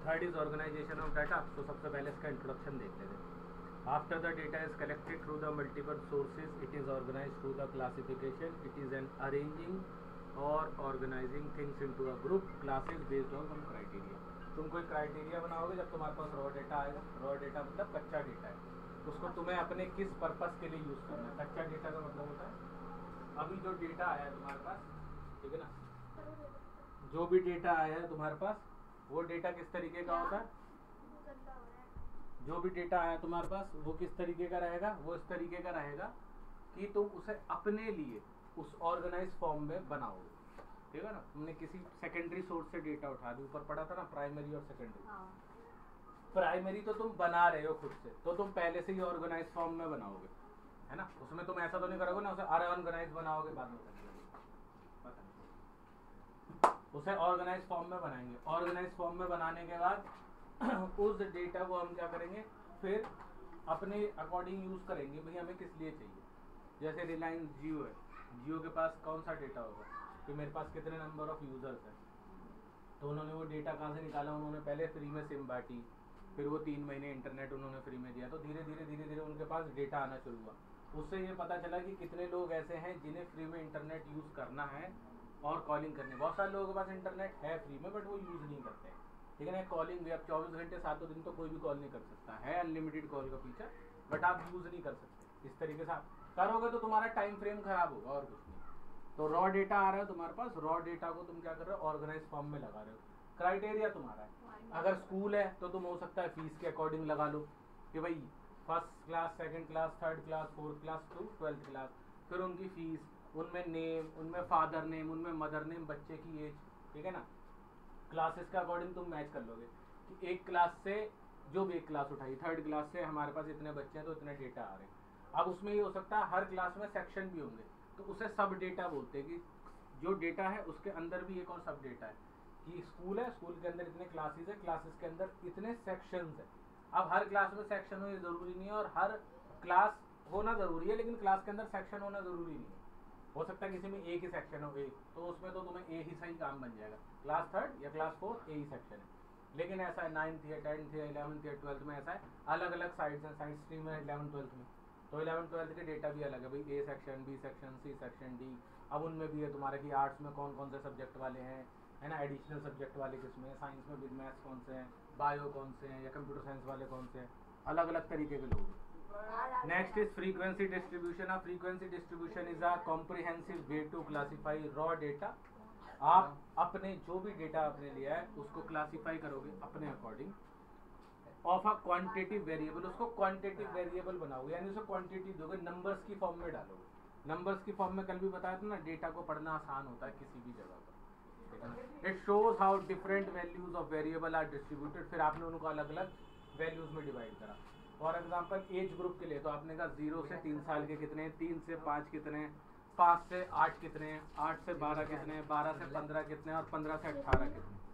Third is organisation of data. तो सबसे पहले इसका इंट्रोडक्शन देख लेते हैं। After the data is collected through the multiple sources it is organise through the classification. It is an arranging और organising things into a group classes based on some criteria. तुम कोई क्राइटेरिया बनाओगे जब तुम्हारे पास रॉ डेटा आएगा। Raw data मतलब कच्चा डेटा है, उसको तुम्हें अपने किस पर्पस के लिए यूज करना है। कच्चा डेटा का मतलब होता है अभी जो डेटा आया है तुम्हारे पास, ठीक है ना, जो भी डेटा आया है तुम्हारे पास वो डेटा किस तरीके का होता है। जो भी डेटा आया तुम्हारे पास वो किस तरीके का रहेगा, वो इस तरीके का रहेगा कि तुम उसे अपने लिए उस ऑर्गेनाइज फॉर्म में बनाओगे, ठीक है ना। तुमने किसी सेकेंडरी सोर्स से डेटा उठा दी, ऊपर पढ़ा था ना प्राइमरी और सेकेंडरी। प्राइमरी तो तुम बना रहे हो खुद से, तो तुम पहले से ही ऑर्गेनाइज फॉर्म में बनाओगे, है ना। उसमें तुम ऐसा तो नहीं करोगे ना उसे अनऑर्गेनाइज बनाओगे बाद में, उसे ऑर्गेनाइज फॉर्म में बनाएंगे। ऑर्गेनाइज फॉर्म में बनाने के बाद उस डेटा को हम क्या करेंगे, फिर अपने अकॉर्डिंग यूज करेंगे भाई हमें किस लिए चाहिए। जैसे रिलायंस जियो है, जियो के पास कौन सा डेटा होगा कि मेरे पास कितने नंबर ऑफ यूजर्स हैं, तो उन्होंने वो डेटा कहाँ से निकाला, उन्होंने पहले फ्री में सिम बांटी, फिर वो 3 महीने इंटरनेट उन्होंने फ्री में दिया, तो धीरे धीरे उनके पास डेटा आना शुरू हुआ। उससे ये पता चला कि कितने लोग ऐसे हैं जिन्हें फ्री में इंटरनेट यूज़ करना है और कॉलिंग करनी। बहुत सारे लोगों के पास इंटरनेट है फ्री में बट वो यूज़ नहीं करते, ठीक है ना। कॉलिंग भी आप 24 घंटे 7 दिन तो कोई भी कॉल नहीं कर सकता है, अनलिमिटेड कॉल का फीचर, बट आप यूज़ नहीं कर सकते। इस तरीके से आप करोगे तो तुम्हारा टाइम फ्रेम खराब होगा और कुछ नहीं। तो रॉ डेटा आ रहा है तुम्हारे पास, रॉ डेटा को तुम क्या कर रहे हो, ऑर्गेनाइज फॉर्म में लगा रहे हो। क्राइटेरिया तुम्हारा है, अगर स्कूल है तो तुम हो सकता है फीस के अकॉर्डिंग लगा लो कि भाई first class, second class, third class, fourth class to 12th class, फिर उनकी फीस, उनमें नेम, उनमें फादर नेम, उनमें मदर नेम, बच्चे की एज, ठीक है ना। क्लासेस के अकॉर्डिंग तुम मैच कर लोगे कि एक क्लास से जो भी एक क्लास उठाई, थर्ड क्लास से हमारे पास इतने बच्चे हैं तो इतने डेटा आ रहे हैं। अब उसमें ये हो सकता है हर क्लास में सेक्शन भी होंगे, तो उसे सब डेटा बोलते हैं कि जो डेटा है उसके अंदर भी एक और सब डेटा है कि स्कूल है, स्कूल के अंदर इतने क्लासेस है, क्लासेस के अंदर इतने सेक्शंस है। अब हर क्लास में सेक्शन हो ये जरूरी नहीं है, और हर क्लास होना जरूरी है लेकिन क्लास के अंदर सेक्शन होना जरूरी नहीं है। हो सकता है किसी में एक ही सेक्शन हो, एक तो उसमें तो तुम्हें ए ही सही काम बन जाएगा, क्लास थर्ड या क्लास फोर्थ ए ही सेक्शन है। लेकिन ऐसा है 9th या 10th या 11th या 12th में ऐसा है, अलग अलग साइड्स हैं, साइड स्ट्रीम है 11th 12th में, तो 11th 12th के डेटा भी अलग है भाई, A section, B section, C section, D. अब उनमें भी है तुम्हारे की आर्ट्स में कौन कौन से सब्जेक्ट वाले हैं, है ना, एडिशनल सब्जेक्ट वाले किसमें, साइंस में विद मैथ्स कौन से हैं, बायो कौन से हैं, या कंप्यूटर साइंस वाले कौन से हैं, अलग अलग तरीके के लोग। Next is frequency distribution. Of frequency distribution is a comprehensive way to classify raw data. आप अपने जो भी डेटा आपने लिया है उसको क्लासीफाई करोगे अपने according of a quantitative variable, उसको क्वांटिटिव वेरिएबल बनाओगे, यानी उसे क्वांटिटी दोगे, नंबर्स की फॉर्म में डालोगे। नंबर्स की फॉर्म में कल भी बताया था ना, डेटा को पढ़ना आसान होता है किसी भी जगह पर। It shows how different values of variable are distributed. फिर आपने उनको अलग अलग वैल्यूज में डिवाइड करा। फॉर एग्जाम्पल एज ग्रुप के लिए तो आपने कहा 0 से 3 साल के कितने हैं, 3 से 5 कितने हैं, 5 से 8 कितने हैं, 8 से 12 कितने हैं, 12 से 15 कितने हैं, और 15 से 18 कितने हैं।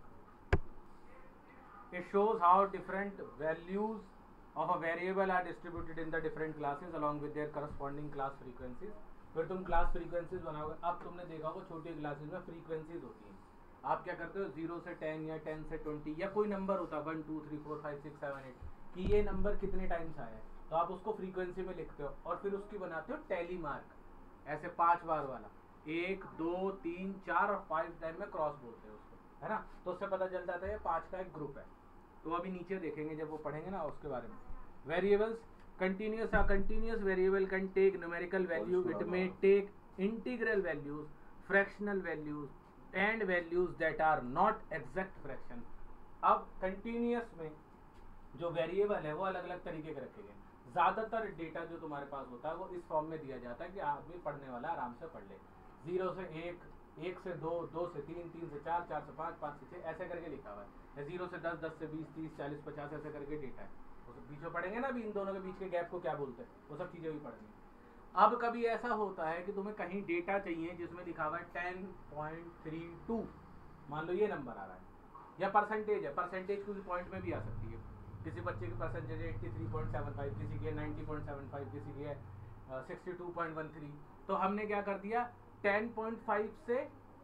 It shows how different values of a variable are distributed in the different classes along with their corresponding class frequencies. फिर तुम क्लास फ्रीक्वेंसीज बनाओगे। अब तुमने देखा होगा छोटी क्लासेस में फ्रीक्वेंसीज होती हैं। आप क्या करते हो, 0 से 10 या 10 से 20 या कोई नंबर होता है 1 2 3 4 5 6 7 8 कि ये नंबर कितने टाइम्स आया है, तो आप उसको फ्रीक्वेंसी में लिखते हो और फिर उसकी बनाते हो टैली मार्क, ऐसे 5 बार वाला, 1 2 3 4 और 5 टाइम में क्रॉस बोलते हैं उसको, है ना। तो उससे पता चल जाता है 5 का एक ग्रुप है। तो अभी नीचे देखेंगे जब वो पढ़ेंगे ना उसके बारे में। Variables continuous, a continuous variable can take numerical value, it may take integral values, fractional values and values that are not exact fraction. अब कंटिन्यूस में जो वेरिएबल है वो अलग अलग तरीके के रखे गए। ज्यादातर डेटा जो तुम्हारे पास होता है वो इस फॉर्म में दिया जाता है कि आदमी पढ़ने वाला आराम से पढ़ ले। 0 से 1, 1 से 2, 2 से 3, 3 से 4, 4 से 5, 5 से 6 ऐसे करके लिखा हुआ है। 0 से 10, 10 से 20, 30, 40, 50 ऐसे करके डेटा है। उस बीच में पढ़ेंगे ना, अभी इन दोनों के बीच के गैप को क्या बोलते हैं, वो सब चीजें भी पढ़ेंगे। अब कभी ऐसा होता है कि तुम्हें कहीं डेटा चाहिए जिसमें लिखा हुआ है 10.32, मान लो ये नंबर आ रहा है, या परसेंटेज है, परसेंटेज कोई पॉइंट में भी आ सकती है। किसी बच्चे की परसेंटेज 83.75, किसी की है 90.75, किसी की है 62.13। तो हमने क्या कर दिया, 10.5 से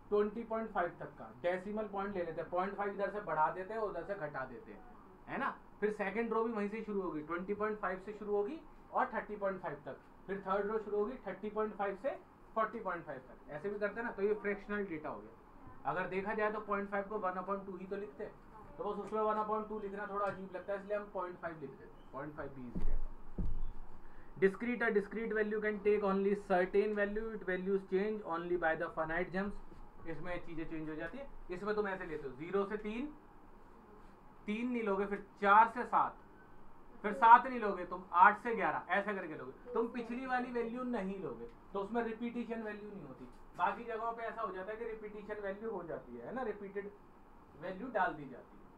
20.5 तक का डेसिमल पॉइंट ले लेते हैं, 0.5 इधर से बढ़ा देते हैं, उधर से घटा देते हैं, है ना। फिर सेकंड रो भी वहीं से शुरू होगी, 20.5 से शुरू होगी और 30.5 तक। फिर थर्ड रो शुरू होगी 30.5 से 40.5 तक, ऐसे भी करते हैं ना। तो ये फ्रैक्शनल डेटा हो गया। अगर देखा जाए तो 0.5 को 1/2 ही तो लिखते हैं, तो बस उसमें 1/2 लिखना थोड़ा अजीब लगता है, इसलिए हम 0.5 लिख देते हैं। 0.5 भी इजी रहता है। Discrete, a discrete value can take only certain value, its values change only by the finite jumps. इसमें चीजें चेंज हो जाती है। इसमें तुम ऐसे लेते हो 0 से 3, 3 नहीं लोगे, फिर 4 से 7, फिर 7 नहीं लोगे तुम, 8 से 11 ऐसे करके लोगे। तुम पिछली वाली वैल्यू नहीं लोगे, तो उसमें रिपीटिशन वैल्यू नहीं होती। बाकी जगहों पे ऐसा हो जाता है कि रिपीटिशन वैल्यू हो जाती है ना, रिपीटेड वैल्यू डाल दी जाती है।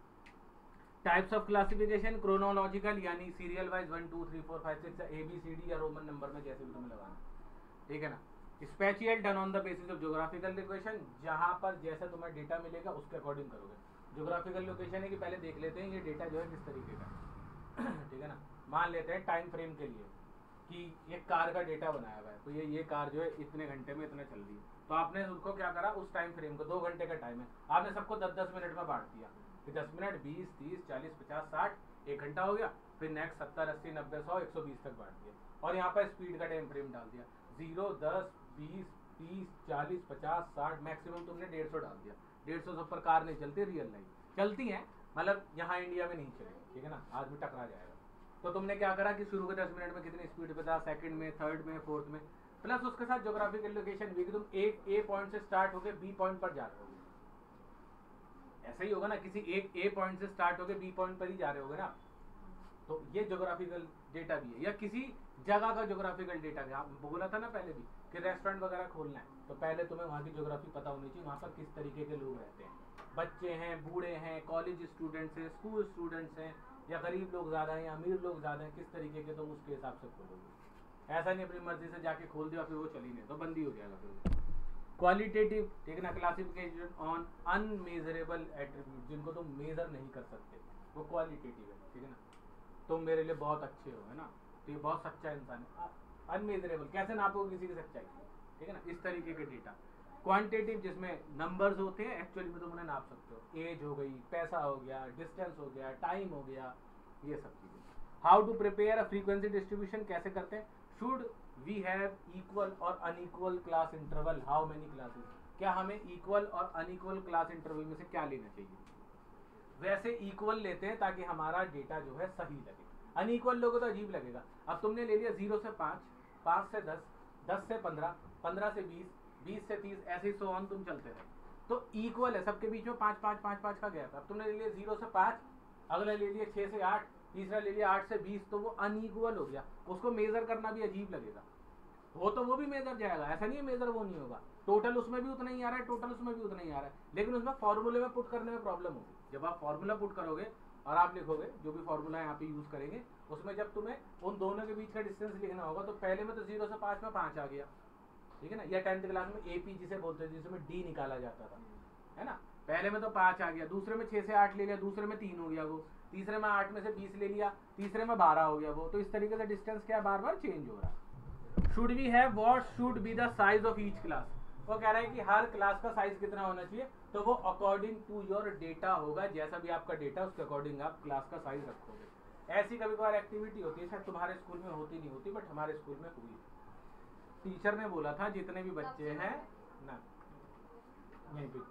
टाइप्स ऑफ क्लासिफिकेशन क्रोनोलॉजिकल यानी सीरियल वाइज 1 2 3 4 5 6 ABCD या रोमन नंबर में जैसे भी तुम्हें लगाना, ठीक है ना। Spatial done on the basis of geographical location, जहां पर जैसा तुम्हें डेटा मिलेगा उसके अकॉर्डिंग करोगे। ज्योग्राफिकल लोकेशन है कि पहले देख लेते हैं ये डेटा जो है किस तरीके का ठीक है ना। मान लेते हैं टाइम फ्रेम के लिए कि एक कार का डेटा बनाया हुआ है, तो ये कार जो है इतने घंटे में इतना चल रही है, तो आपने उसको क्या करा, उस टाइम फ्रेम को 2 घंटे का टाइम है, आपने सबको 10-10 मिनट में बांट दिया। 10 मिनट 20 30 40 50 60 1 घंटा हो गया। फिर नेक्स्ट 70 80 90 100 120 तक बांट दिया, और यहाँ पर स्पीड का टाइम फ्रेम डाल दिया 0 10 20 30 40 50 60, मैक्सिमम तुमने 150 डाल दिया। 150 से ऊपर कार नहीं चलती, रियल लाइफ चलती है, मतलब यहाँ इंडिया में नहीं चलेगी, ठीक है ना, आज भी टकरा जाएगा। तो तुमने क्या करा कि शुरू के 10 मिनट में कितनी स्पीड पे था, सेकंड में, थर्ड में, फोर्थ में, प्लस उसके साथ ज्योग्राफिकल लोकेशन भी कि तुम एक ए पॉइंट से स्टार्ट होकर बी पॉइंट पर जा रहे होगे। ऐसा ही होगा ना, किसी एक ए पॉइंट से स्टार्ट होकर बी पॉइंट पर ही जा रहे होगे ना, तो ये ज्योग्राफिकल डेटा भी है। या किसी जगह का ज्योग्राफिकल डेटा है, आप बोला था ना पहले भी कि रेस्टोरेंट वगैरह खोलना है, तो पहले तुम्हें वहाँ की ज्योग्राफी पता होनी चाहिए, वहाँ पर किस तरीके के लोग रहते हैं, बच्चे हैं, बूढ़े हैं, कॉलेज स्टूडेंट्स हैं, स्कूल स्टूडेंट्स हैं, या गरीब लोग ज़्यादा हैं या अमीर लोग ज़्यादा हैं, किस तरीके के, तुम उसके हिसाब से खोलोगे। ऐसा नहीं अपनी मर्जी से जाके खोल दिया फिर वो चली नहीं, तो बंदी हो जाएगा फिर। क्वालिटेटिव, ठीक है ना, क्लासिफिकेशन ऑन अनमेजरेबल एट्रीब्यूट, जिनको तुम मेजर नहीं कर सकते, वो क्वालिटेटिव है, ठीक है ना। तुम मेरे लिए बहुत अच्छे हो, है ना, तो ये बहुत सच्चा इंसान है। अनमेजरेबल, कैसे नापोगे किसी की सच्चाई, ठीक है ना, इस तरीके के डेटा। क्वांटिटेटिव, जिसमें नंबर्स होते हैं, एक्चुअली में तुम उन्हें नाप सकते हो, एज हो गई, पैसा हो गया, डिस्टेंस हो गया, टाइम हो गया, ये सब चीजें। How to prepare a frequency distribution, कैसे करते हैं। शुड वी हैव इक्वल और unequal class interval, how many classes, क्या हमें इक्वल और अनइक्वल क्लास इंटरवल में से क्या लेना चाहिए। वैसे इक्वल लेते हैं ताकि हमारा डेटा जो है सही लगे, अनइक्वल लोगों तो अजीब लगेगा। अब तुमने ले लिया 0 से 5, 5 से 10, 10 से 15, 15 से 20, 20 से 30, ऐसे ही सो ऑन तुम चलते रहे, तो इक्वल है, सबके बीच में 5 5 5 5 का गैप है। अब तुमने ले लिया 0 से 5, अगला ले लिया 6 से 8, तीसरा ले लिया 8 से 20, तो वो अनइक्वल हो गया, उसको मेजर करना भी अजीब लगेगा। वो भी मेजर जाएगा, ऐसा नहीं है मेजर वो नहीं होगा, टोटल उसमें भी उतना ही आ रहा है, टोटल उसमें भी उतना ही आ रहा है, लेकिन उसमें फॉर्मूले में पुट करने में प्रॉब्लम होगी। जब आप फॉर्मूला पुट करोगे और आप लिखोगे जो भी फॉर्मूला यहाँ पे यूज करेंगे, उसमें जब तुम्हें उन दोनों के बीच का डिस्टेंस लिखना होगा, तो पहले में तो 0 से 5 में 5 आ गया, ठीक है ना, या 10th क्लास में AP जिसे बोलते हैं, जिसमें D निकाला जाता था, है ना, पहले में तो 5 आ गया, दूसरे में 6 से 8 ले लिया, दूसरे में 3 हो गया वो, तीसरे में 8 में से 20 ले लिया, तीसरे में 12 हो गया वो, तो इस तरीके से डिस्टेंस क्या बार बार चेंज हो रहा है। Should we have, what should be the size of each class, वो कह रहा है कि हर क्लास का साइज कितना होना चाहिए, तो वो अकॉर्डिंग टू योर डेटा होगा, जैसा भी आपका डेटा उसके अकॉर्डिंग आप क्लास का साइज रखोगे। ऐसी कभी कभार एक्टिविटी होती है, शायद तुम्हारे स्कूल में होती नहीं होती, बट हमारे स्कूल में हुई। टीचर ने बोला था जितने भी बच्चे हैं ना, यहीं पे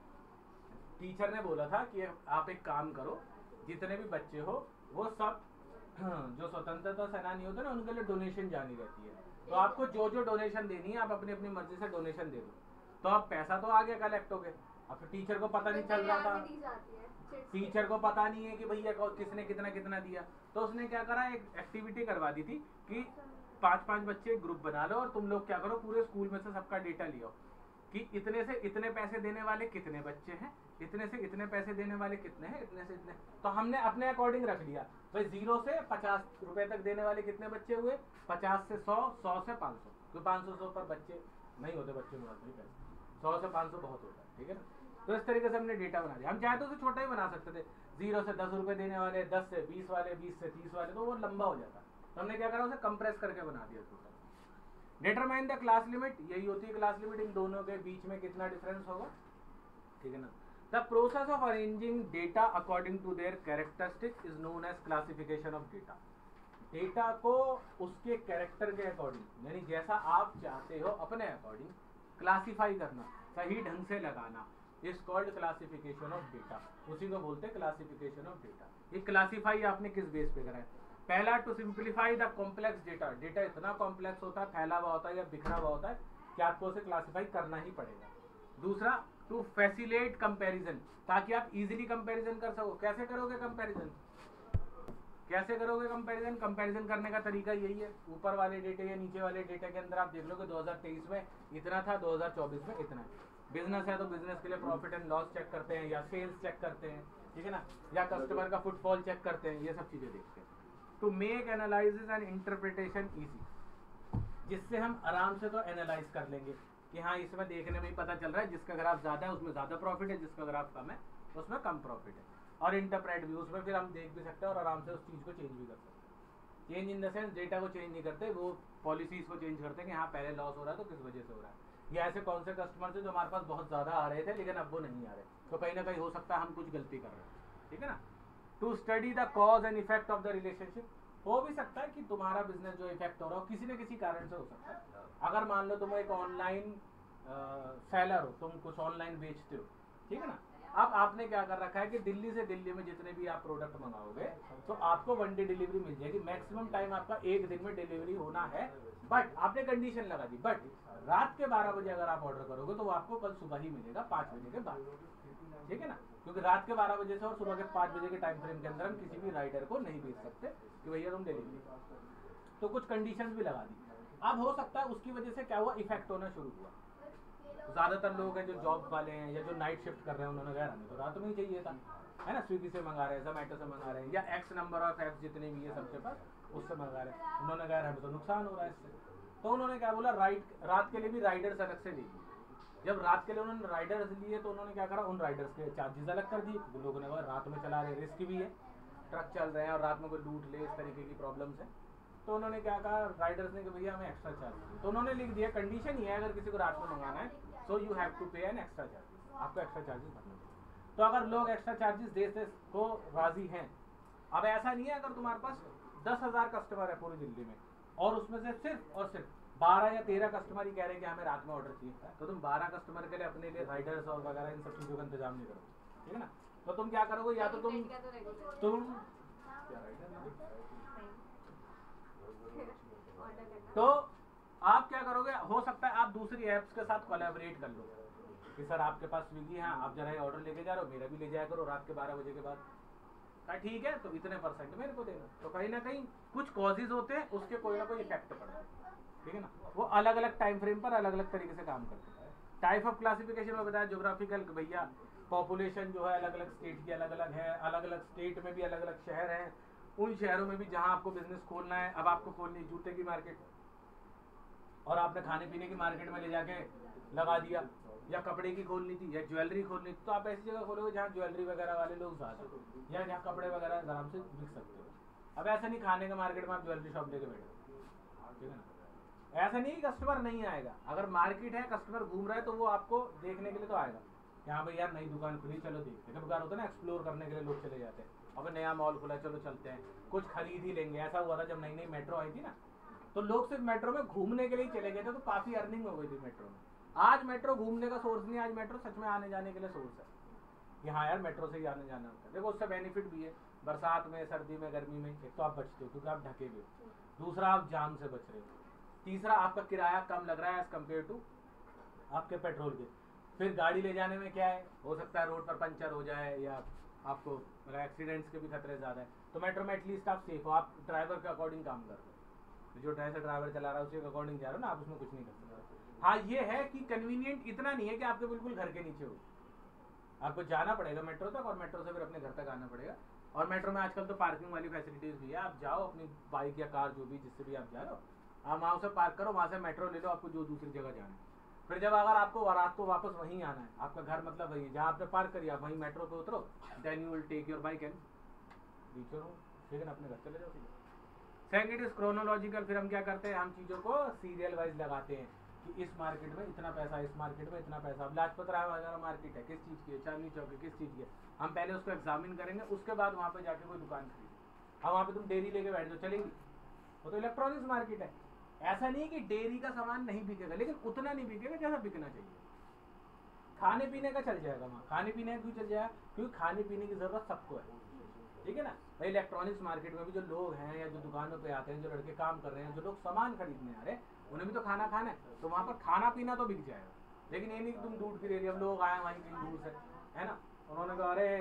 टीचर ने बोला था कि आप एक काम करो, जितने भी बच्चे हो वो सब जो स्वतंत्रता सेनानी होते हैं ना, उनके लिए डोनेशन जानी रहती है, तो आपको जो जो डोनेशन देनी है आप अपनी अपनी मर्जी से डोनेशन दे दो, तो अब पैसा तो आ गया कलेक्ट हो गया। अब तो टीचर को पता नहीं चल रहा था, टीचर को पता नहीं है कि भैया किसने कितना कितना दिया, तो उसने क्या करा, एक एक्टिविटी करवा दी थी कि 5-5 बच्चे ग्रुप बना लो और तुम लोग क्या करो, पूरे स्कूल में से सबका डेटा लियो कि इतने से इतने पैसे देने वाले कितने बच्चे हैं, इतने से इतने पैसे देने वाले कितने हैं, इतने से इतने, तो हमने अपने अकॉर्डिंग रख लिया भाई 0 से 50 रुपए तक देने वाले कितने बच्चे हुए, 50 से 100, 100 से 500, तो 500 पर बच्चे नहीं होते बच्चे में पैसे, 100 से 500 बहुत होता है, ठीक है ना। तो इस तरीके से हमने डेटा बना दिया। हम चाहे तो उसे छोटा ही बना सकते थे, 0 से 10 रुपए देने वाले, 10 से 20 वाले, 20 से 30 वाले, तो वो लंबा हो जाता, तो हमने क्या करा, उसे कंप्रेस करके बना दिया छोटा। डिटरमाइन द क्लास लिमिट, यही होती है क्लास लिमिट, इन दोनों के बीच में कितना डिफरेंस होगा, ठीक है ना। The process of arranging data according to their characteristic is known as classification of data. Data को उसके कैरेक्टर के अकॉर्डिंग, यानी जैसा आप चाहते हो अपने अकॉर्डिंग क्लासिफाई करना, सही ढंग से लगाना, is called classification of data. उसी को बोलते हैं क्लासिफिकेशन ऑफ डेटा। ये क्लासिफाई आपने किस बेस पे करा है? पहला, to simplify the complex data. Data इतना कॉम्प्लेक्स होता है, फैला हुआ होता है या बिखरा हुआ होता है कि आपको उसे क्लासिफाई करना ही पड़ेगा। दूसरा, टू फैसिलेट कंपैरिजन, ताकि आप इजीली कंपैरिजन कर सको। कैसे करोगे कंपैरिजन? कैसे करोगे कंपैरिजन? कंपैरिजन करने का तरीका यही है, ऊपर वाले डेटे या नीचे वाले डेटे के अंदर आप देख लो कि 2023 में इतना था, 2024 में इतना है। बिजनेस है तो बिजनेस के लिए प्रॉफिट एंड लॉस चेक करते हैं या सेल्स चेक करते हैं, ठीक है ना, या कस्टमर का फुटफॉल चेक करते हैं, ये सब चीजें देखते हैं। To make analysis and interpretation easy, जिससे हम आराम से तो एनालाइज कर लेंगे कि हाँ इसमें देखने में ही पता चल रहा है जिसका ग्राफ ज्यादा है उसमें ज्यादा प्रॉफिट है, जिसका ग्राफ कम है उसमें कम प्रॉफिट है। और इंटरप्रेट भी, उसमें फिर हम देख भी सकते हैं और आराम से उस चीज को चेंज भी कर सकते हैं। Change in the sense data को चेंज नहीं करते, वो पॉलिसीज को चेंज करते हैं कि हाँ पहले लॉस हो रहा है तो किस वजह से हो रहा है, या ऐसे कौन से कस्टमर थे जो हमारे पास बहुत ज्यादा आ रहे थे लेकिन अब वो नहीं आ रहे, तो कहीं ना कहीं हो सकता है हम कुछ गलती कर रहे हैं, ठीक है ना। To study the cause and effect of the relationship, हो भी सकता है कि तुम्हारा बिजनेस जो इफेक्ट हो रहा हो किसी न किसी कारण से हो सकता है। अगर मान लो तुम एक ऑनलाइन सेलर हो, तुम कुछ ऑनलाइन बेचते हो, ठीक है ना। अब आपने क्या कर रखा है कि दिल्ली से दिल्ली में जितने भी आप प्रोडक्ट मंगाओगे तो आपको 1 डे डिलीवरी मिल जाएगी, मैक्सिमम टाइम आपका 1 दिन में डिलीवरी होना है। बट आपने कंडीशन लगा दी, बट रात के 12 बजे अगर आप ऑर्डर करोगे तो वो आपको कल सुबह ही मिलेगा 5 बजे के बाद, ठीक है ना, क्योंकि रात के 12 बजे से और सुबह के 5 बजे के टाइम फ्रेम के अंदर हम किसी भी राइडर को नहीं भेज सकते कि भैया तुम डिलीवरी, तो कुछ कंडीशंस भी लगा दी। अब हो सकता है उसकी वजह से क्या हुआ, इफेक्ट होना शुरू हुआ। ज्यादातर लोग हैं जो जॉब वाले हैं या जो नाइट शिफ्ट कर रहे हैं, उन्होंने कहा हमें तो रात में ही चाहिए था, है ना, स्विगी से मंगा रहे हैं, जोमेटो से मंगा रहे हैं, या एक्स नंबर ऑफ एप्स जितने भी है सबके पास उससे मंगा रहे हैं, उन्होंने कहा हमें तो नुकसान हो रहा है इससे, तो उन्होंने क्या बोला, रात के लिए भी राइडर्स अलग से लीजिए। जब रात के लिए उन्होंने राइडर्स लिए तो उन्होंने क्या करा, उन राइडर्स के चार्जेस अलग कर दिए, क्योंकि लोगों ने कहा रात में चला रहे, रिस्क भी है, ट्रक चल रहे हैं और रात में कोई लूट ले, इस तरीके की प्रॉब्लम्स है। तो उन्होंने क्या कहा राइडर्स ने कि भैया हमें एक्स्ट्रा चार्ज, तो उन्होंने लिख दिया कंडीशन ये है अगर किसी को रात में मंगाना है so you have to pay an extra charges, आपको एक्स्ट्रा चार्जेस भरना चाहिए। तो अगर लोग एक्स्ट्रा चार्जेस देते को राजी हैं, अब ऐसा नहीं है अगर तुम्हारे पास 10,000 कस्टमर है पूरी दिल्ली में और उसमें से सिर्फ और सिर्फ 12 या 13 कस्टमर ही कह रहे हैं कि हमें रात में ऑर्डर चाहिए, तो तुम 12 कस्टमर के लिए अपने लिए राइडर्स और वगैरह इन सब चीज़ों का इंतजाम नहीं करोगे, ठीक है ना। तो तुम क्या करोगे, या तो तो आप क्या करोगे, हो सकता है आप दूसरी ऐप्स के साथ कोलैबोरेट कर लो कि सर आपके पास स्विगी है, आप जरा ऑर्डर लेके जा रहे हो, मेरा भी ले जाया करो रात के 12 बजे के बाद, ठीक है तो इतने % मेरे को देना। तो कहीं ना कहीं कुछ कॉजेज होते हैं उसके कोई ना कोई इफेक्ट पड़ता है, ठीक है ना, वो अलग अलग टाइम फ्रेम पर अलग अलग तरीके से काम करते हैं। टाइप ऑफ क्लासिफिकेशन में बताया ज्योग्राफिकल, भैया पॉपुलेशन जो है अलग अलग स्टेट की अलग अलग है, अलग अलग स्टेट में भी अलग अलग शहर हैं, उन शहरों में भी जहां आपको बिजनेस खोलना है, अब आपको खोलनी जूते की मार्केट और आपने खाने पीने की मार्केट में ले जाके लगा दिया, या कपड़े की खोलनी थी या ज्वेलरी खोलनी थी, तो आप ऐसी जगह खोलोगे जहाँ ज्वेलरी वगैरह वाले लोग ज्यादा या जहाँ कपड़े वगैरह आराम से बिक सकते हो। अब ऐसा नहीं खाने के मार्केट में आप ज्वेलरी शॉप लेके बैठे, ठीक है ना, ऐसा नहीं कस्टमर नहीं आएगा, अगर मार्केट है कस्टमर घूम रहा है तो वो आपको देखने के लिए तो आएगा, यहाँ भाई यार नई दुकान खुली चलो देखते हैं, कभी कभार होता है ना एक्सप्लोर करने के लिए लोग चले जाते हैं, अब नया मॉल खुला चलो चलते हैं कुछ खरीद ही लेंगे। ऐसा हुआ था जब नई नई मेट्रो आई थी ना, तो लोग सिर्फ मेट्रो में घूमने के लिए चले गए थे, तो काफी अर्निंग हो गई थी मेट्रो में। आज मेट्रो घूमने का सोर्स नहीं, आज मेट्रो सच में आने जाने के लिए सोर्स है कि हाँ यार मेट्रो से ही आने जाना होता है। देखो उससे बेनिफिट भी है, बरसात में, सर्दी में, गर्मी में, एक तो आप बचते हो क्योंकि आप ढके हुए हो, दूसरा आप जाम से बच रहे हो, तीसरा आपका किराया कम लग रहा है एज कम्पेयर टू आपके पेट्रोल के। फिर गाड़ी ले जाने में क्या है, हो सकता है रोड पर पंचर हो जाए या आपको मतलब एक्सीडेंट्स के भी खतरे ज़्यादा है, तो मेट्रो में एटलीस्ट आप सेफ हो, आप ड्राइवर के अकॉर्डिंग काम कर रहे हो, जो ड्राइवर चला रहा है उसी के अकॉर्डिंग जा रहे हो ना, आप उसमें कुछ नहीं कर सकते। हाँ ये है कि कन्वीनियंट इतना नहीं है कि आपके बिल्कुल घर के नीचे हो, आपको जाना पड़ेगा मेट्रो तक और मेट्रो से फिर अपने घर तक आना पड़ेगा। और मेट्रो में आजकल तो पार्किंग वाली फैसिलिटीज भी है, आप जाओ अपनी बाइक या कार जो भी जिससे भी आप जा रहे हो, आप वहाँ से पार्क करो, वहाँ से मेट्रो ले लो, आपको जो दूसरी जगह जाना है। फिर जब अगर आपको रात को वापस वहीं आना है, आपका घर मतलब वही जहाँ आपने पार्क करी, आप वहीं मेट्रो पे उतरो, then you will take your bike and reach your home, ठीक है ना, अपने घर चले जाओ। सेकंड इट इज क्रोनोलॉजिकल, फिर हम क्या करते हैं, हम चीज़ों को सीरियल वाइज लगाते हैं कि इस मार्केट में इतना पैसा, इस मार्केट में इतना पैसा। अब लाजपत राय वगैरह मार्केट है, किस चीज़ की है, चांदनी चौक है, किस चीज़ की है, हम पहले उसको एग्जामिन करेंगे, उसके बाद वहाँ पे जाके कोई दुकान खरीदेंगे। अब वहाँ पे तुम डेयरी लेके बैठ जाओ, चलेंगी? वो तो इलेक्ट्रॉनिक्स मार्केट है। ऐसा नहीं कि डेयरी का सामान नहीं बिकेगा, लेकिन उतना नहीं बिकेगा जैसा बिकना चाहिए। खाने पीने का चल जाएगा वहाँ, खाने पीने का क्यों चल जाएगा, क्योंकि खाने पीने की जरूरत सबको है, ठीक है ना भाई। इलेक्ट्रॉनिक्स मार्केट में भी जो लोग हैं या जो दुकानों पे आते हैं, जो लड़के काम कर रहे हैं, जो लोग सामान खरीदने आ रहे हैं, उन्हें भी तो खाना खाना है, तो वहाँ पर खाना पीना तो बिक जाएगा। लेकिन ये नहीं कि तुम दूध की रेडी, अब लोग आए वहीं कहीं दूर से, है ना, उन्होंने कहा अरे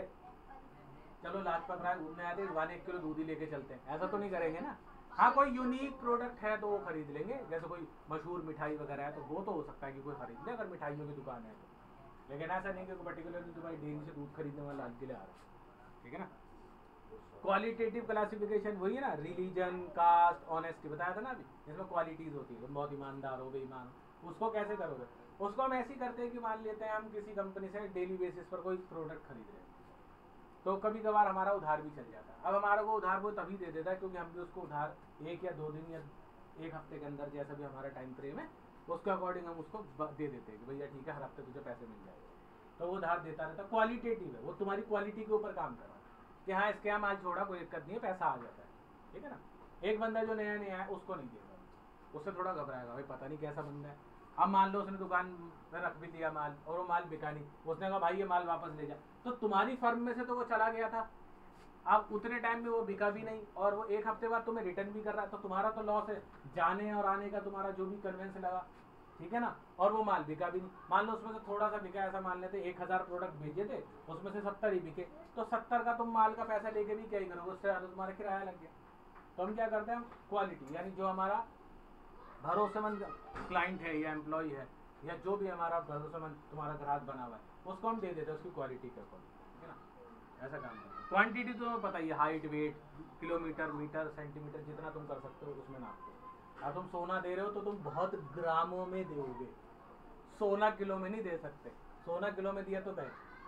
चलो लाजपत राय घूमने आए थे, 1 किलो दूध ही लेके चलते हैं, ऐसा तो नहीं करेंगे ना। हाँ कोई यूनिक प्रोडक्ट है तो वो खरीद लेंगे, जैसे कोई मशहूर मिठाई वगैरह है तो वो तो हो सकता है कि कोई खरीद ले, अगर मिठाइयों की दुकान है तो। लेकिन ऐसा नहीं कि पर्टिकुलरली तुम्हारी डेयरी से दूध खरीदने वाला लाल किले आ रहा है, ठीक है ना। क्वालिटेटिव क्लासिफिकेशन वही है ना, रिलीजन, कास्ट, ऑनेस्टी बताया था ना अभी, जिसमें क्वालिटीज होती है, तुम बहुत ईमानदार हो, बेईमान हो, उसको कैसे करोगे? उसको हम ऐसे ही करते हैं कि मान लेते हैं हम किसी कंपनी से डेली बेसिस पर कोई प्रोडक्ट खरीद रहे हैं, तो कभी कभार हमारा उधार भी चल जाता है। अब हमारा को उधार वो तभी दे देता है क्योंकि हम भी उसको उधार 1 या 2 दिन या 1 हफ्ते के अंदर, जैसा भी हमारा टाइम फ्रेम है, उसके अकॉर्डिंग हम उसको दे देते हैं कि भैया ठीक है, हर हफ्ते तुझे पैसे मिल जाएंगे, तो वो उधार देता रहता है। क्वालिटेटिव है, वो तुम्हारी क्वालिटी के ऊपर काम कर रहा है कि हाँ इसके यहाँ माल छोड़ा, कोई दिक्कत नहीं है, पैसा आ जाता है, ठीक है ना। एक बंदा जो नया नया है उसको नहीं देगा, उससे थोड़ा घबराएगा, भाई पता नहीं कैसा बंदा है। अब मान लो उसने दुकान में रख भी दिया माल और वो माल बिका नहीं, उसने कहा भाई ये माल वापस ले जा, तो तुम्हारी फर्म में से तो वो चला गया था, अब उतने टाइम में वो बिका भी नहीं और वो 1 हफ्ते बाद तुम्हें रिटर्न भी कर रहा है, तो तुम्हारा तो लॉस है, जाने और आने का तुम्हारा जो भी कन्वेंस लगा, ठीक है ना। और वो माल बिका भी नहीं, मान लो उसमें से थोड़ा सा बिका, ऐसा मान लेते 1000 प्रोडक्ट भेजे थे, उसमें से 70 ही बिके, तो 70 का तुम माल का पैसा लेके भी क्या ही करोगे, उससे ज़्यादा तुम्हारा किराया लग गया। तो हम क्या करते हैं, हम क्वालिटी, यानी जो हमारा भरोसेमंद क्लाइंट है या एम्प्लॉय है या जो भी हमारा भरोसेमंद तुम्हारा ग्राहक बना हुआ है, उसको हम दे देते हैं उसकी क्वालिटी के अकॉर्डिंग, ठीक है ना। ऐसा काम करते हैं। क्वांटिटी तो तुम्हें पता ही है, height, weight, kilometre, metre, centimetre, जितना तुम कर सकते हो उसमें नापते हो। अब तुम सोना दे रहे हो तो तुम बहुत ग्रामों में दोगे, सोना किलो में नहीं दे सकते, सोना किलो में दिया तो गए।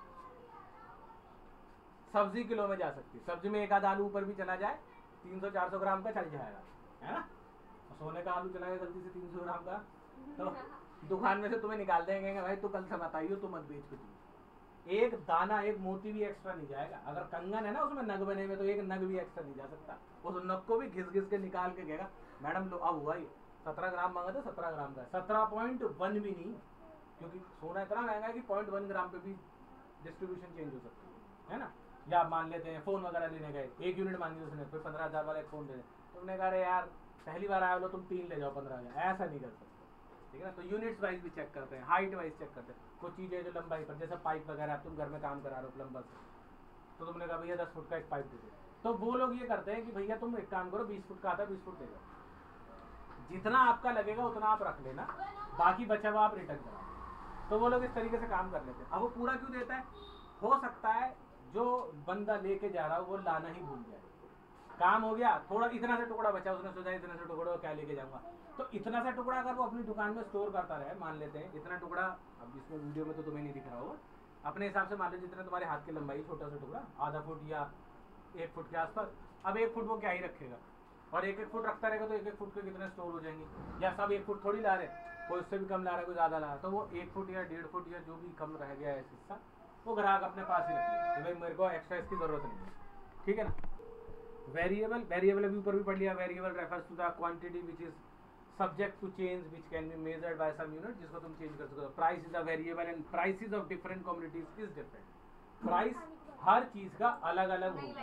सब्जी किलो में जा सकती है, सब्जी में 1 आधा आलू ऊपर भी चला जाए 300-400 ग्राम का चल जाएगा, है ना। सोने का आलू चला गया गलती से 300 ग्राम का, तो दुकान में से तुम्हें निकाल देंगे, भाई तो कल से बताइए तो मत बेच के तुम, एक दाना, एक मोती भी एक्स्ट्रा नहीं जाएगा। अगर कंगन है ना उसमें नग बने हुए, तो एक नग भी एक्स्ट्रा नहीं जा सकता, उस नग को भी घिस घिस के निकाल के कहेगा मैडम लो, अब हुआ ही 17 ग्राम मांगा था, 17 ग्राम का 17.1 भी नहीं, क्योंकि सोना इतना महंगा है कि 0.1 ग्राम पे भी डिस्ट्रीब्यूशन चेंज हो सकती है ना। या मान लेते हैं फोन वगैरह लेने गए, 1 यूनिट मांगी उसने, फिर 15,000 वाला एक फोन दे, तुमने कहा यार पहली बार आया लो, तुम 3 ले जाओ 15,000, ऐसा नहीं कर सकते, ठीक है ना। तो यूनिट्स वाइज भी चेक करते हैं, हाइट वाइज चेक करते हैं, कुछ चीज़ें जो लंबाई पर, जैसे पाइप वगैरह तुम घर में काम करा रहे हो प्लम्बर से, तो तुमने कहा भैया 10 फुट का एक पाइप दे दो, तो वो लोग ये करते हैं कि भैया तुम एक काम करो 20 फुट का आता है 20 फुट दे दो, जितना आपका लगेगा उतना आप रख लेना, बाकी बचा हुआ आप रिटर्न करा। तो वो लोग इस तरीके से काम कर लेते हैं। अब वो पूरा क्यों देता है, हो सकता है जो बंदा लेके जा रहा है वो लाना ही भूल जाए, काम हो गया, थोड़ा इतना सा टुकड़ा बचा, उसने सोचा इतना सा टुकड़ा क्या लेके जाऊंगा, तो इतना सा टुकड़ा अगर वो अपनी दुकान में स्टोर करता रहे, मान लेते हैं इतना टुकड़ा, अब इसमें वीडियो में तो तुम्हें नहीं दिख रहा होगा, अपने हिसाब से मान लो जितना तुम्हारे हाथ की लंबाई, छोटा सा टुकड़ा, आधा फुट या 1 फुट के आसपास। अब 1 फुट वो क्या ही रखेगा, और 1-1 फुट रखता रहेगा तो 1-1 फुट के कितने स्टोर हो जाएंगे, या सब 1 फुट थोड़ी ला रहे, कोई उससे भी कम ला रहा है, कोई ज़्यादा ला रहा है, तो वो 1 फुट या 1.5 फुट या जो भी कम रह गया है हिस्सा, वो ग्राहक अपने पास ही रखेगा कि भाई मेरे को एक्स्ट्रा इसकी ज़रूरत नहीं है, ठीक है ना। वेरिएबल, वेरिएबल अभी ऊपर भी पढ़ लिया, variable refers to the quantity which is subject to change which can be measured by some unit, जिसको तुम चेंज कर सकते हो। Price is a variable and prices of different communities is different. Price हर चीज का अलग अलग होगा,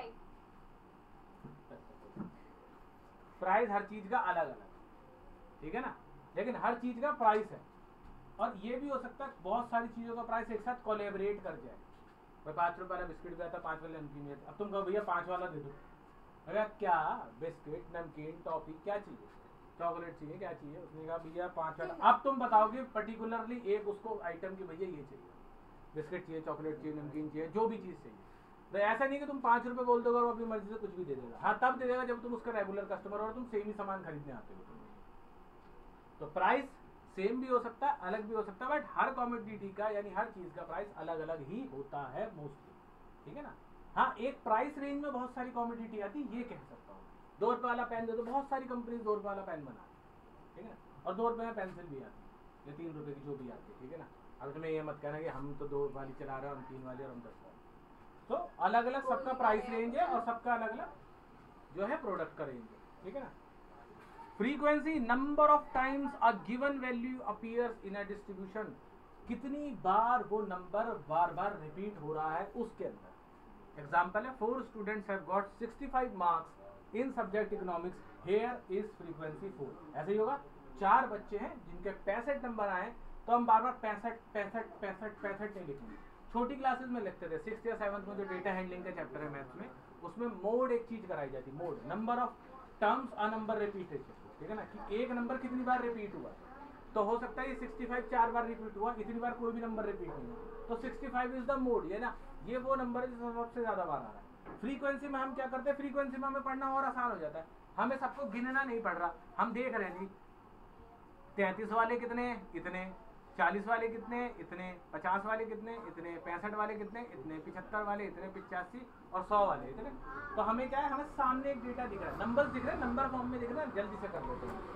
प्राइस हर चीज का अलग अलग, ठीक है ना, लेकिन हर चीज का प्राइस है। और ये भी हो सकता है बहुत सारी चीजों का प्राइस एक साथ कोलैबोरेट कर जाए, भाई 5 रुपये वाला बिस्किट भी आता, 5 वाला नमकीन भी आता, अब तुम कहो भैया 5 वाला दे दो, अरे क्या बिस्किट, नमकीन, टॉफी क्या चाहिए, चॉकलेट चाहिए, क्या चाहिए, उसने कहा भैया 5 वाला। अब तुम बताओगे पर्टिकुलरली एक उसको आइटम की भैया ये चाहिए, बिस्किट चाहिए, चॉकलेट चाहिए, नमकीन चाहिए, जो भी चीज़ चाहिए, तो ऐसा नहीं कि तुम 5 रुपये बोल दोगे और अपनी मर्जी से कुछ भी दे देगा। हाँ तब दे देगा जब तुम उसका रेगुलर कस्टमर हो और तुम सेम ही सामान खरीदने आते हो, तो प्राइस सेम भी हो सकता है, अलग भी हो सकता है, बट हर कॉमोडिटी का यानी हर चीज़ का प्राइस अलग अलग ही होता है मोस्टली, ठीक है ना। हाँ एक प्राइस रेंज में बहुत सारी कॉमोडिटी आती है, ये कह सकता हूँ, ₹2 वाला पेन दे दो, बहुत सारी कंपनी ₹2 वाला पेन बना, ठीक है ना, और ₹2 में पेंसिल भी आती है या ₹3 की जो भी आती है, ठीक है ना। अब इसमें ये मत कहना कि हम तो 2 वाली चला रहे हैं, हम 3 वाली और हम 10 वाली। तो अलग अलग सबका प्राइस रेंज है और सबका अलग अलग जो है प्रोडक्ट का रेंज है, ठीक है ना। Frequency, number of times a given value appears in a distribution, कितनी बार वो नंबर बार बार रिपीट हो रहा है उसके अंदर। एग्जाम्पल है 4 students have got 65 marks in subject economics, here is frequency 4। ऐसे ही होगा, 4 बच्चे हैं जिनके 65 नंबर आए, तो हम बार बार 65 नहीं लिखेंगे। छोटी क्लासेस में लिखते थे, 6th या 7th में जो डेटा हैंडलिंग का चैप्टर है मैथ्स में, उसमें मोड एक चीज कराई जाती, mode, number of terms a number repetition, ठीक है ना, कि एक नंबर कितनी बार रिपीट हुआ। तो हो सकता है ये 65 4 बार रिपीट हुआ, इतनी बार कोई भी नंबर रिपीट नहीं हुआ, तो 65 इज द मोड, ये ना, ये वो नंबर है जिसमें सबसे ज्यादा बार आ रहा है। फ्रीक्वेंसी में हम क्या करते हैं, फ्रीक्वेंसी में हमें पढ़ना और आसान हो जाता है, हमें सबको गिनना नहीं पड़ रहा, हम देख रहे हैं जी 33 वाले कितने, इतने, 40 वाले कितने, इतने, 50 वाले कितने, इतने, 65 वाले कितने, इतने, 75 वाले इतने, 85 और 100 वाले इतने। तो हमें क्या है, हमें सामने एक डेटा दिख रहा है, नंबर्स दिख रहे हैं, नंबर फॉर्म में दिख रहे हैं, जल्दी से कर लेते हैं।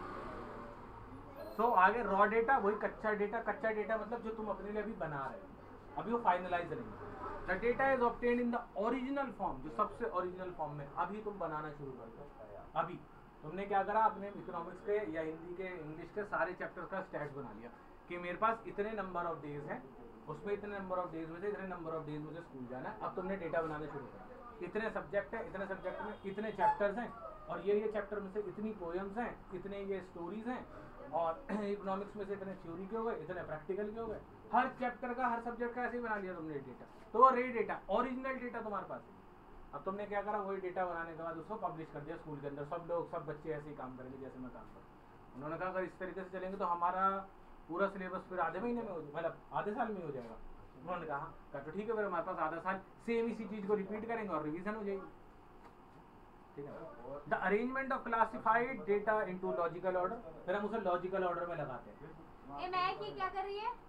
सो आगे रॉ डेटा, वही कच्चा डेटा, कच्चा डेटा मतलब जो तुम अपने लिए अभी बना रहे हो, अभी वो फाइनलाइज नहीं है। The data is obtained in the original form, जो सबसे ओरिजिनल फॉर्म में अभी तुम बनाना शुरू कर दो। अभी तुमने क्या करा, अपने इकोनॉमिक्स के या हिंदी के, इंग्लिश के सारे चैप्टर का स्टैट्स बना लिया कि मेरे पास इतने नंबर ऑफ डेज हैं, उसमें इतने नंबर ऑफ डेज में से इतने नंबर ऑफ डेज मुझे स्कूल जाना है। अब तुमने डेटा बनाना शुरू करा, इतने सब्जेक्ट है, इतने सब्जेक्ट में इतने चैप्टर्स हैं, और ये चैप्टर में से इतनी पोएम्स हैं, इतने ये स्टोरीज हैं, और इकोनॉमिक्स में से इतने थ्योरी के हो गए, इतने प्रैक्टिकल के हो गए। हर चैप्टर का, हर सब्जेक्ट का ऐसे ही बना लिया तुमने डेटा, तो वो रे डेटा, ओरिजिनल डेटा तुम्हारे पास है। अब तुमने क्या करा, वही डेटा बनाने के बाद उसको पब्लिश कर दिया स्कूल के अंदर, सब लोग, सब बच्चे ऐसे ही काम करेंगे जैसे मैं काम करूँ। उन्होंने कहा अगर इस तरीके से चलेंगे तो हमारा पूरा सिलेबस फिर आधे महीने में हो जाए, मतलब आधे साल में हो जाएगा। उन्होंने कहा तो ठीक है, फिर हमारे पास आधा साल सेम इसी चीज को रिपीट करेंगे और रिवीजन हो जाएगी, ठीक है। The arrangement of classified data into logical order, फिर हम उसे लॉजिकल ऑर्डर में लगाते हैं। ये मैं की क्या कर रही है?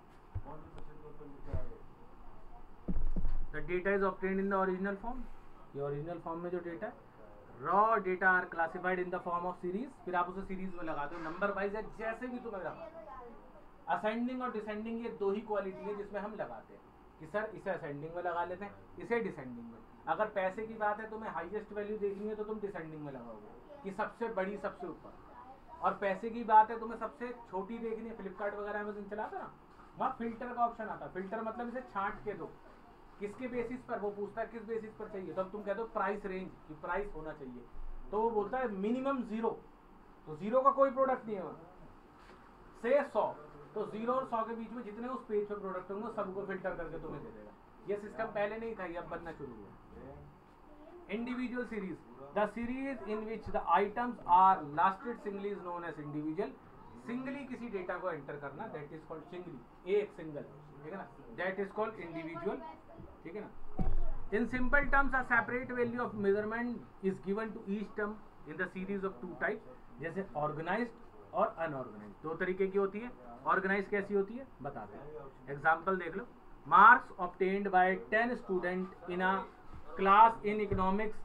The data is obtained in the original form, ये ओरिजिनल फॉर्म में जो डेटा है, raw data are classified in the form of series, फिर आप उसे सीरीज में लगाते हो, नंबर वाइज है, जैसे भी तुम्हें लगा। असेंडिंग और डिसेंडिंग ये दो ही क्वालिटी है जिसमें हम लगाते हैं कि सर इसे असेंडिंग में लगा लेते हैं, इसे डिसेंडिंग में। अगर पैसे की बात है, तुम्हें हाईएस्ट वैल्यू देखनी है तो तुम डिसेंडिंग में लगाओगे कि सबसे बड़ी, सबसे ऊपर। और पैसे की बात है, तुम्हें सबसे छोटी देखनी है, फ्लिपकार्ट वगैरह अमेज़न चलाता ना, वहाँ फिल्टर का ऑप्शन आता है। फिल्टर मतलब इसे छांट के दो, किसके बेसिस पर, वो पूछता है किस बेसिस पर चाहिए, तो अब तुम कहते हो प्राइस रेंज की, प्राइस होना चाहिए, तो वो बोलता है मिनिमम 0, तो 0 का कोई प्रोडक्ट नहीं है वहाँ से 100, तो 0 और 100 के बीच में जितने उस पेज पे प्रोडक्ट होंगे सबको फिल्टर करके तुम्हें दे देगा। ये सिस्टम पहले नहीं था, ये अब बनना शुरू हुआ। Individual series, the series in which the items are listed singly is known as individual. Singly किसी डेटा को एंटर करना, दैट इज कॉल्ड सिंगली, एक सिंगल, ठीक है ना, दैट इज कॉल्ड इंडिविजुअल, ठीक है ना। In simple terms, a separate value of measurement is given to each term in the series of 2 types, जैसे ऑर्गेनाइज्ड और अनऑर्गेनाइज्ड। 2 तरीके की होती है। ऑर्गेनाइज कैसी होती है बताते हैं, एग्जाम्पल देख लो। Marks obtained by 10 student in a class in economics.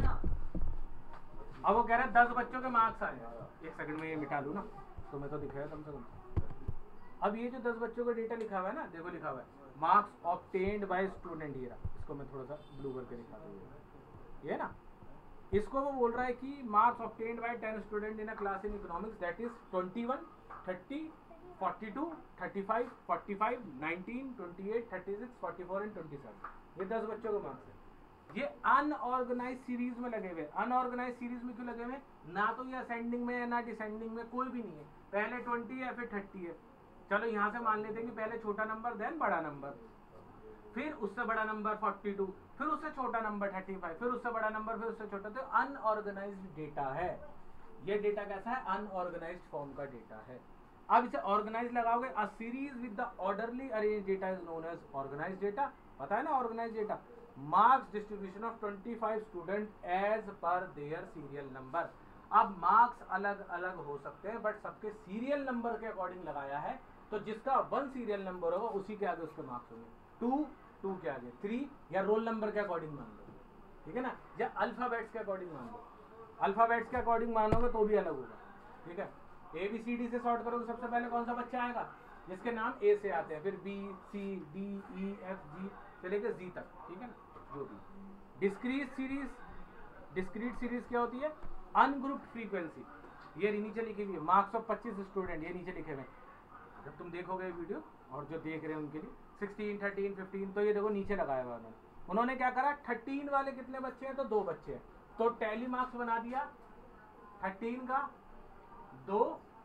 अब वो कह रहा है 10 बच्चों के मार्क्स आए, एक सेकंड में ये मिटा लूँ ना, तो मैं तो दिखाया कम से कम। अब ये जो 10 बच्चों का डेटा लिखा हुआ है ना, देखो लिखा हुआ है मार्क्स ऑब्टेन्ड बाय स्टूडेंट, ये रहा, इसको मैं थोड़ा सा ब्लू करके दिखा दूँ, ये ना, इसको वो बोल रहा है कि marks obtained by 10 student in a class in economics, that is 21, 30, 42, 35, 45, 19, 28, 36, 44 and 27। ये 10 बच्चों के मार्क्स है। ये अनऑर्गेनाइज सीरीज में लगे हुए। अनऑर्गेनाइज सीरीज में क्यों लगे हुए? ना तो ये असेंडिंग में है ना डिसेंडिंग में, कोई भी नहीं है। पहले 20 है फिर 30 है, चलो यहाँ से मान लेते हैं कि पहले छोटा नंबर देन बड़ा नंबर, फिर उससे बड़ा नंबर 42, फिर उससे छोटा नंबर 35, फिर उससे बड़ा नंबर, फिर उससे छोटा। तो अनऑर्गेनाइज्ड डेटा है ये। डेटा कैसा है? अनऑर्गेनाइज्ड फॉर्म का डेटा है। अब इसे ऑर्गेनाइज लगाओगे, a series with the orderly arrange data is known as organised data. पता है ना organised data? Marks distribution of 25 student as per their serial number. अब मार्क्स अलग अलग हो सकते हैं बट सबके सीरियल नंबर के अकॉर्डिंग लगाया है, तो जिसका 1 सीरियल नंबर होगा उसी के आगे उसके मार्क्स होंगे। 2 के आगे 3, या रोल नंबर के अकॉर्डिंग मान लो, ठीक है ना, या अल्फाबेट्स के अकॉर्डिंग मान लो। अल्फाबेट्स के अकॉर्डिंग मानोगे तो भी अलग होगा, ठीक है। ABCD से सॉर्ट करोगे सबसे पहले कौन सा बच्चा आएगा, जिसके नाम A से आते हैं, फिर B C D E F G से लेकर Z तक, ठीक है ना, जो भी। डिस्क्रीट सीरीज क्या होती है, अनग्रुप्ड फ्रीक्वेंसी, ये नीचे लिखी हुई है, मार्क्स ऑफ 25 स्टूडेंट, ये नीचे लिखे हुए हैं। जब तुम देखोगे वीडियो और जो देख रहे हैं उनके लिए 16 13 15, तो ये देखो नीचे लगाया हुआ उन्होंने क्या करा, 13 वाले कितने बच्चे हैं, तो 2 बच्चे हैं, तो टैली मार्क्स बना दिया 13 का 2,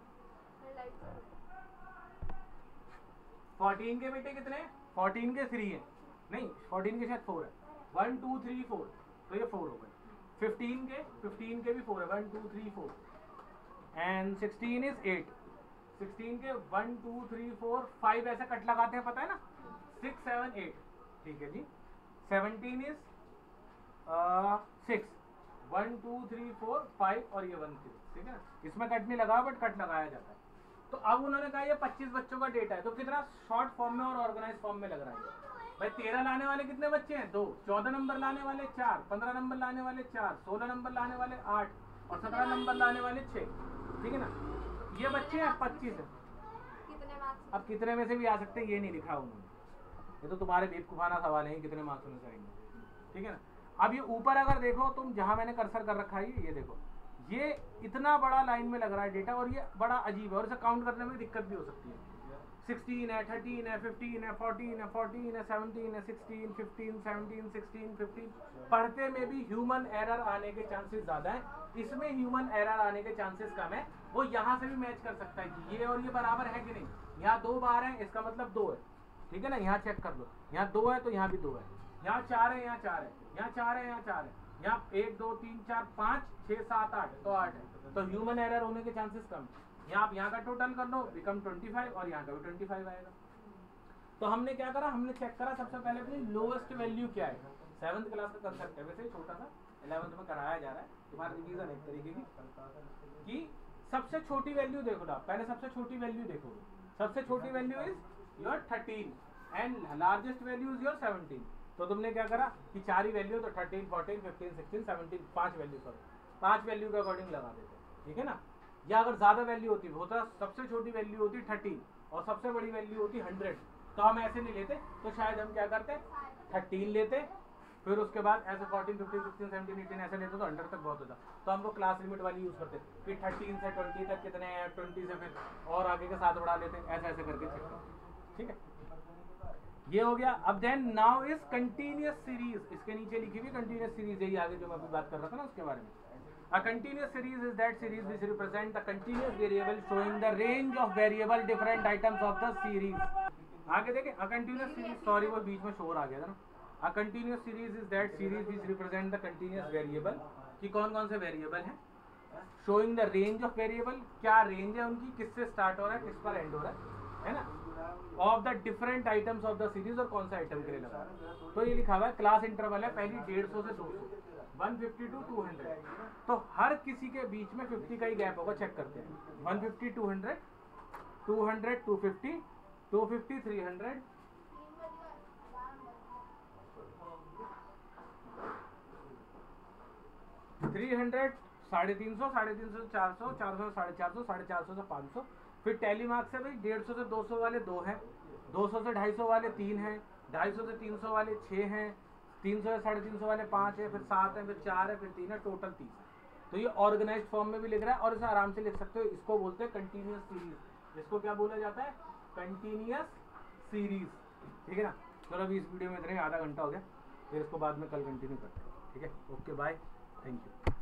14 के बेटे कितने, 14 के 3 है, नहीं 14 के शायद 4 है, 1 2 3 4, तो ये 4 हो गए। 15 के भी 4 है, 1 2 3 4, एंड 16 इज 8, 16 के 1 2 3 4 5 ऐसे कट लगाते हैं, पता है ना, 6 7 8, ठीक है जी। 17 इज 6, 1 2 3 4 5 और ये 1 3, ठीक है ना, इसमें कट नहीं लगा बट कट लगाया जाता है। तो अब उन्होंने कहा ये 25 बच्चों का डेटा है, तो कितना शॉर्ट फॉर्म में और ऑर्गेनाइज फॉर्म में लग रहा है भाई। 13 लाने वाले कितने बच्चे हैं, 2, 14 नंबर लाने वाले 4, 15 नंबर लाने वाले 4, 16 नंबर लाने वाले 8 और 17 नंबर लाने वाले 6, ठीक है ना, ये बच्चे हैं 25 है। अब कितने में से भी आ सकते हैं ये नहीं लिखा उन्होंने, ये तो तुम्हारे बेवकूफाना सवाल है, कितने मार्क्स में से आएंगे, ठीक है ना। अब ये ऊपर अगर देखो तुम, जहां मैंने कर्सर कर रखा है ये देखो, ये इतना बड़ा लाइन में लग रहा है डेटा और ये बड़ा अजीब है और इसे काउंट करने में दिक्कत भी हो सकती है। 16 है, 13 है, 15 है, 14 है, 14 है, 17 है, 16 15 17 16 15, पढ़ते में भी ह्यूमन एरर आने के चांसेस ज्यादा है, इसमें ह्यूमन एरर आने के चांसेस कम है। वो यहाँ से भी मैच कर सकता है कि ये और ये बराबर है कि नहीं, यहाँ 2 बार है इसका मतलब 2 है, ठीक है ना, यहाँ चेक कर लो, यहाँ 2 है तो यहाँ भी 2 है, यहाँ 4 है, यहाँ 4 है, यहाँ 4 है, यहाँ 4 है, यहाँ 1 2 3 4 5 6 7 8, तो 8 है, तो ह्यूमन एरर होने के चांसेस कम। यहाँ आप यहाँ का टोटल कर लो, बिकम 25 और यहाँ का भी 25 आएगा। तो हमने क्या करा, हमने चेक करा सबसे पहले अपनी लोएस्ट वैल्यू क्या है। 7th क्लास का कंसेप्ट है, वैसे छोटा सा 11th में कराया जा रहा है, तुम्हारा रिवीजन एक तरीके की, कि सबसे छोटी वैल्यू देखो ना, पहले सबसे छोटी वैल्यू देखोगे, सबसे छोटी value is your 13 and largest value is your 17। तो तुमने क्या करा कि 4 ही वैल्यू, तो 13 14 15 16 17 5 वैल्यू, सॉरी 5 वैल्यू के अकॉर्डिंग लगा देते, ठीक है ना। या अगर ज्यादा वैल्यू होती होता, सबसे छोटी वैल्यू होती 13 और सबसे बड़ी वैल्यू होती 100, तो हम ऐसे नहीं लेते, तो शायद हम क्या करते 13 लेते, फिर उसके बाद ऐसे 14 15 16 17 18 ऐसे लेते तो 100 तक बहुत होता, तो हमको क्लास लिमिट वाली यूज करते, फिर 13 से 20 तक कितने हैं, 20 से फिर और आगे के साथ बढ़ा लेते, ऐसे ऐसे करके चेक करते, ठीक है। ये हो गया। अब then now is continuous series, इसके नीचे लिखी हुई कंटिन्यूअस सीरीज, यही आगे जो मैं अभी बात कर रहा था ना उसके बारे में। A continuous series is that series which represent the continuous variable showing the range of variable different items of the series. आगे देखें, a continuous series, सॉरी वो बीच में शोर आ गया था ना। A continuous series is that series which represent the continuous variable, कि कौन कौन से वेरिएबल हैं, showing the range of variable, क्या रेंज है उनकी, किससे स्टार्ट हो रहा है किस पर एंड हो रहा है ना, of the different items of the series, और कौन सा आइटम के लिए लगा। तो ये लिखा हुआ है क्लास इंटरवल है, पहली 150 से 200, 150 to 200, तो हर किसी के बीच में 50 का ही गैप होगा, चेक करते हैं। 150 200 200 250 250 300 300 350 350 400 400 450 450 से 500, फिर टेली मार्क्स है भाई 150 से 200 वाले 2 हैं, 200 से 250 वाले 3 हैं, 250 से 300 वाले 6 हैं, 300 से 350 वाले 5 है, फिर 7 है, फिर 4 है, फिर 3 है, टोटल 30 है। तो ये ऑर्गेनाइज्ड फॉर्म में भी लिख रहा है और इसे आराम से लिख सकते हो। इसको बोलते हैं कंटिन्यूअस सीरीज, इसको क्या बोला जाता है, कंटिन्यूअस सीरीज, ठीक है ना। चलो अभी इस वीडियो में इतना ही, आधा घंटा हो गया, फिर इसको बाद में कल कंटिन्यू करते हैं, ठीक है। Okay bye, thank you.